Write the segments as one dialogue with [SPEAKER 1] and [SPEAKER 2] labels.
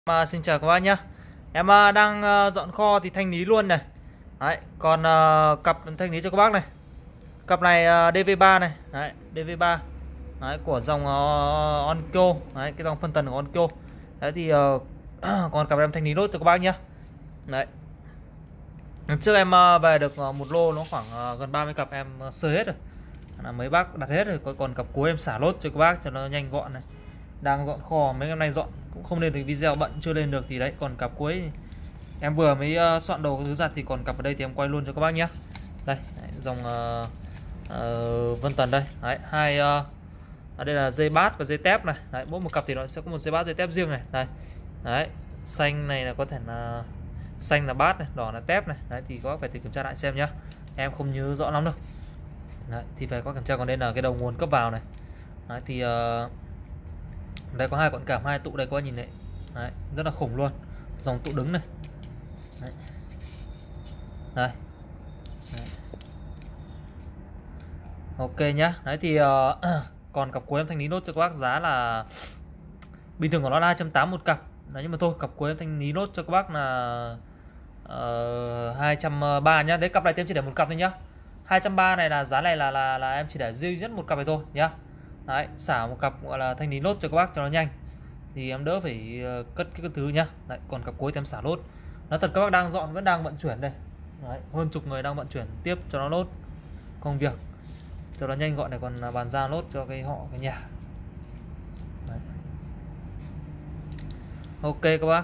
[SPEAKER 1] Xin chào các bác nhé. Em đang dọn kho thì thanh lý luôn này. Đấy, còn cặp thanh lý cho các bác này. Cặp này DV3 này, đấy, DV3. Đấy, của dòng Onkyo, đấy, cái dòng phân tần của Onkyo. Đấy thì còn cặp em thanh lý nốt cho các bác nhé. Đấy. Lần trước em về được một lô nó khoảng gần 30 cặp em sơ hết rồi. Là mấy bác đặt hết rồi, còn cặp cuối em xả lốt cho các bác cho nó nhanh gọn này. Đang dọn kho mấy hôm nay dọn cũng không lên được video, bận chưa lên được thì đấy, còn cặp cuối em vừa mới soạn đồ cái thứ giặt thì còn cặp ở đây thì em quay luôn cho các bác nhé. Đây đấy, dòng Vân Tần đây đấy, hai đây là dây bát và dây tép này. Đấy, mỗi một cặp thì nó sẽ có một dây bát dây tép riêng này. Đây đấy, xanh này là có thể là xanh là bát này, đỏ là tép này. Đấy thì các bác phải thử kiểm tra lại xem nhá, em không nhớ rõ lắm đâu. Đấy, thì phải có kiểm tra. Còn đây là cái đầu nguồn cấp vào này. Đấy thì đây có hai con cảm, hai tụ đây các bác nhìn đấy. Đấy, rất là khủng luôn, dòng tụ đứng này. Đấy. Đây. Đấy. Ok nhá. Đấy thì còn cặp cuối em thanh lý nốt cho các bác giá là bình thường của nó là 280 một cặp. Đấy, nhưng mà thôi cặp cuối em thanh lý nốt cho các bác là 230 nhá. Đấy, cặp này em chỉ để một cặp thôi nhá. 230 này là giá này là em chỉ để duy nhất một cặp này thôi nhá. Đấy, xả một cặp gọi là thanh lý nốt cho các bác cho nó nhanh thì em đỡ phải cất cái thứ nhá. Đấy, còn cặp cuối thì em xả lốt. Nói thật các bác đang dọn vẫn đang vận chuyển đây. Đấy, hơn chục người đang vận chuyển tiếp cho nó lốt công việc cho nó nhanh gọn này, còn bàn giao lốt cho cái họ cái nhà. Đấy. Ok các bác.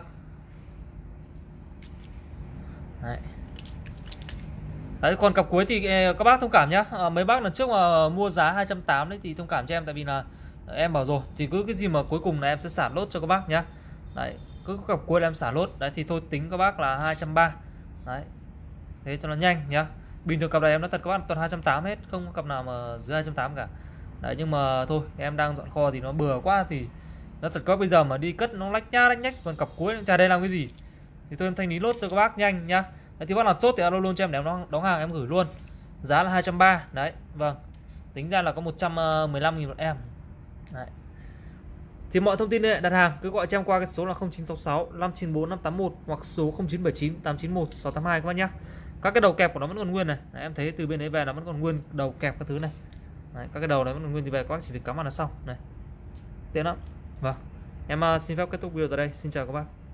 [SPEAKER 1] Đấy. Đấy, còn cặp cuối thì các bác thông cảm nhá. Mấy bác lần trước mà mua giá 280 đấy thì thông cảm cho em, tại vì là em bảo rồi thì cứ cái gì mà cuối cùng là em sẽ xả lốt cho các bác nhá. Đấy, cứ cặp cuối là em xả lốt. Đấy thì thôi tính các bác là 230. Đấy. Thế cho nó nhanh nhá. Bình thường cặp này em nói thật các bác toàn 280 hết, không có cặp nào mà dưới 280 cả. Đấy, nhưng mà thôi em đang dọn kho thì nó bừa quá thì nó thật các bác bây giờ mà đi cất nó lách nhách, còn cặp cuối chả đây làm cái gì. Thì tôi em thanh lý lốt cho các bác nhanh nhá. Đấy, thì bác nào chốt thì alo luôn cho em để em đóng hàng em gửi luôn. Giá là 230. Đấy, vâng. Tính ra là có 115.000 một em. Đấy. Thì mọi thông tin liên hệ đặt hàng cứ gọi cho em qua cái số là 0966 594 581 hoặc số 0979 891 682 các bác nhá. Các cái đầu kẹp của nó vẫn còn nguyên này. Đấy, em thấy từ bên đấy về nó vẫn còn nguyên đầu kẹp các thứ này. Đấy, các cái đầu đấy vẫn còn nguyên thì về các bác chỉ việc cắm vào là xong này. Tiện lắm. Vâng. Em xin phép kết thúc video tại đây. Xin chào các bác.